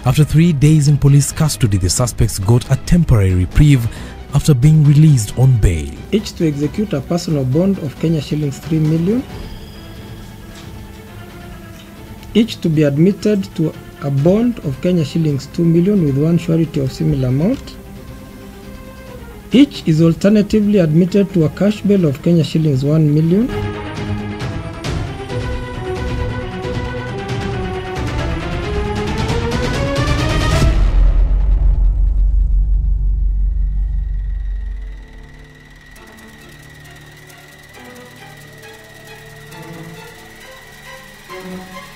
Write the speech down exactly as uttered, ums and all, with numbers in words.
After three days in police custody, the suspects got a temporary reprieve after being released on bail. Each to execute a personal bond of Kenya shillings three million. Each to be admitted to a bond of Kenya shillings two million with one surety of similar amount. Each is alternatively admitted to a cash bail of Kenya shillings one million. Thank you.